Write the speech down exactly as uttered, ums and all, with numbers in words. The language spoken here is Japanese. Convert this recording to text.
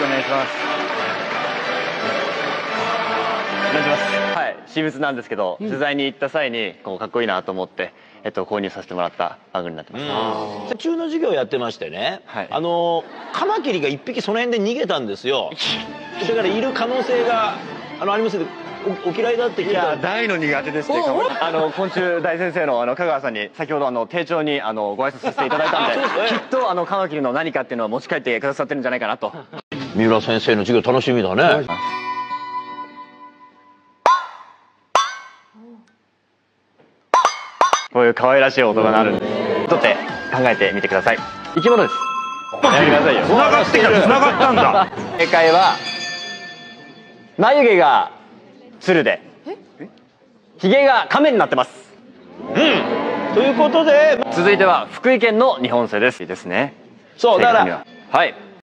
くお願いします。お願いします。はい、私物なんですけど、うん、取材に行った際にこうかっこいいなと思って、えっと、購入させてもらったバッグになってます。 中の授業やってましてね、はい、あのカマキリが一匹その辺で逃げたんですよ。だからいる可能性があのありますけど、お, お嫌いだって聞いた。いや、 大の苦手ですね。あの昆虫大先生のあの香川さんに先ほどあの丁重にあのご挨拶させていただいたんで、きっとあのカマキリの何かっていうのを持ち帰ってくださってるんじゃないかなと。 三浦先生の授業楽しみだね。 こういう可愛らしい音が鳴るんで、とって考えてみてください。生き物です。やめてくださいよ。 繋がってきた、繋がったんだ。 正解は眉毛が鶴で、ひげが亀になってます。 うん。ということで、 続いては福井県の日本生です。いいですね。 そうだからはい。